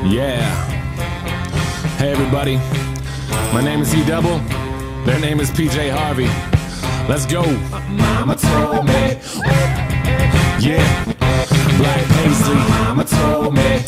Yeah. Hey everybody, my name is E-Double, their name is PJ Harvey. Let's go. Mama told me. Yeah. Black Paisley. Mama told me.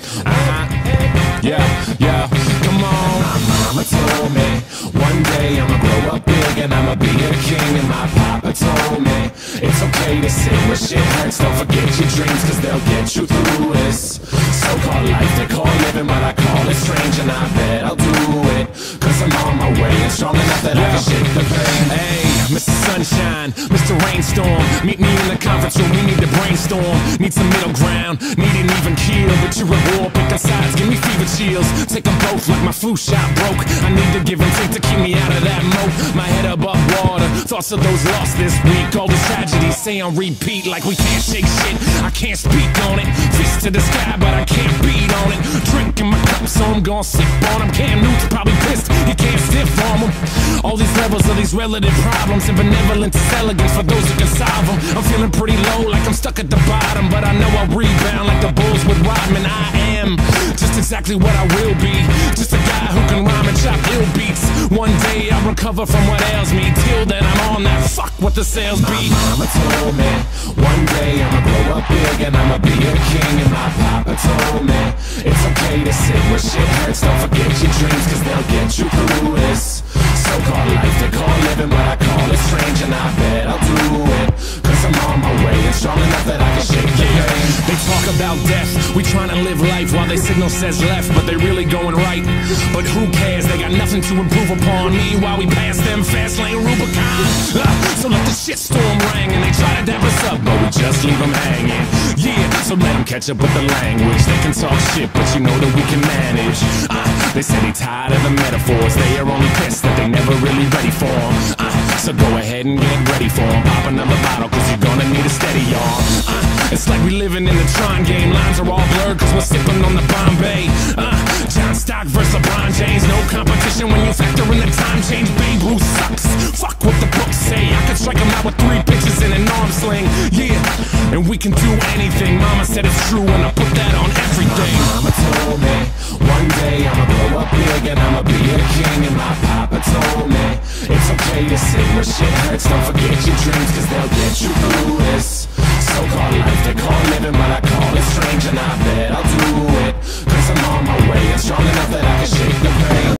Yeah. Come on. My mama told me one day I'ma grow up big and I'ma be a king. And my papa told me it's okay to sit where shit hurts. Don't forget your dreams, cause they'll get you through this so-called life they call living, but I call it strange. And I bet I'll do it, cause I'm on my way and strong enough that I can shake the pain. Hey, Mr. Sunshine, Mr. Rainstorm, meet me in the conference room, we need to brainstorm. Need some middle ground, need an even keel. But you're at war, picking sides, give me fever chills. Take them both like my flu shot broke. I need to give and take to keep me out of that moat. My head above water, thoughts of those lost this week. All these tragedies say on repeat, like we can't shake shit. I can't speak on it, fist to the sky, but I can't beat on it. Drinking my cup, so I'm gon' sip on them. Cam Newton's probably pissed, he can't stiff on them. All these levels of these relative problems, and benevolence is elegance for those who can solve them. I'm feeling pretty low, like I'm stuck at the bottom, but I know I'll rebound like the Bulls with Rodman. I am just exactly what I will be, just a guy who can rhyme and chop ill beats. One day I'll recover from what ails me. Till then I'm on that fuck what the sales be. My mama told me one day I'ma grow up big and I'ma be a king. And my papa told me it's okay to sit where shit hurts. Don't forget your dreams, cause they'll get you through this so-called life they call living, but I call it strange. And I bet I'll do it, cause I'm on my way and strong enough that I can shake the pain. They talk about death, we trying to live life while they signal says left, but they really going right. But who cares, they got nothing to improve upon. Me while we pass them fast lane Rubicon. So let the shitstorm ring and they try to dap us up, but we just leave them hanging. Yeah, so let them catch up with the language. They can talk shit, but you know that we can manage. They say they tired of the metaphors, they are only pissed that they never really ready for them. So go ahead and get ready for them. Pop another bottle, cause you're gonna need a steady arm. It's like we living in the Tron game. Lines are all blurred cause we're sipping on the Bombay. John Stock versus LeBron James. No competition when you factor in the time change. Babe Ruth sucks, fuck what the books say. I could strike him out with 3 pitches in an arm sling. Yeah, and we can do anything. Mama said it's true and I put that on everything. My mama told me one day I'ma grow up big and I'ma be a king. And my papa told me it's okay to sit where shit hurts. Don't forget your dreams, cause they'll get you through this so-called life they call living, but I call it strange. And I bet I'll do it, cause I'm on my way and strong enough that I can shake the pain.